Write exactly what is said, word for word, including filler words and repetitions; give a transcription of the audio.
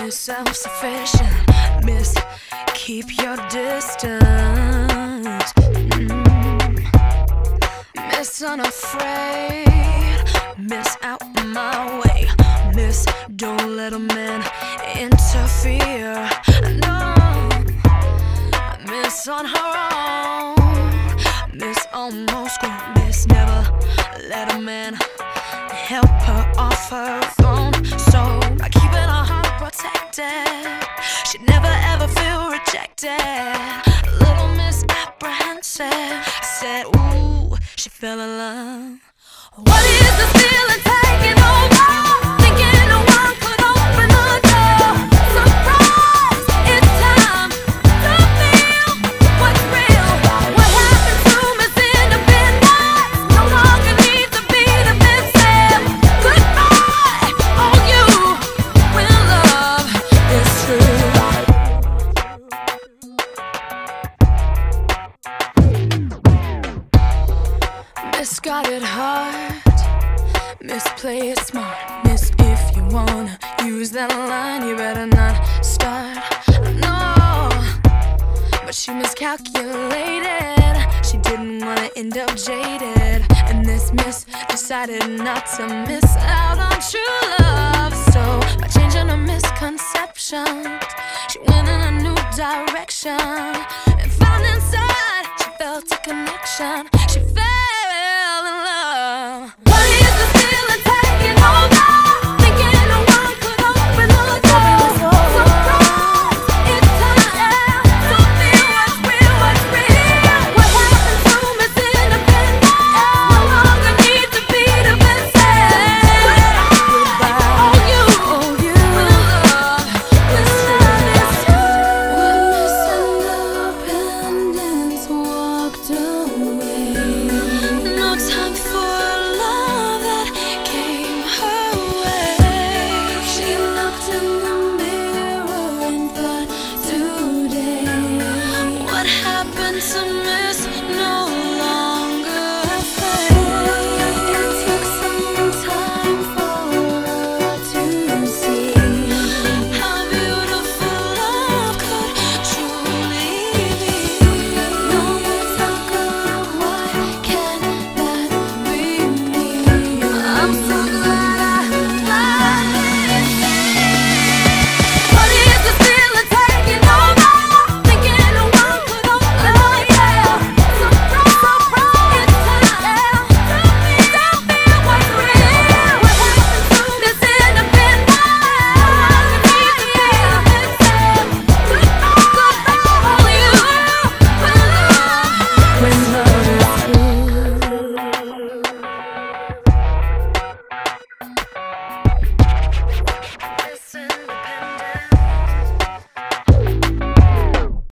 Miss self-sufficient, Miss keep your distance, mm. Miss unafraid, Miss out my way, Miss don't let a man interfere, no. Miss on her own, Miss almost grown, Miss never let a man help her off her throne. So by keeping her heart protected, she'd never ever feel rejected. A little Miss apprehensive, said ooh, she fell in love. What is this feeling taking over? Thinking no one could open the door. Surprise, it's time to feel what's real. What happened to Miss Independence? No longer need to be defensive. Goodbye, all you when love is true. Miss got it hard, Miss play it smart, Miss if you wanna use that line, you better not start, no. But she miscalculated, she didn't wanna end up jaded, and this Miss decided not to miss out on true love. So by changing her misconceptions, she went in a new direction, and found inside she felt a connection.